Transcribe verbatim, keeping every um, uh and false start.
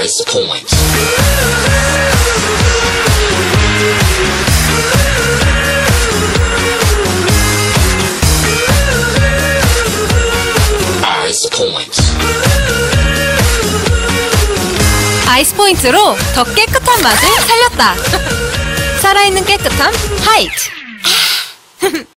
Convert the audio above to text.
Ice Point. Ice Point. 아이스 포인트로 더 깨끗한 맛을 살렸다. 살아있는 깨끗함 하이트.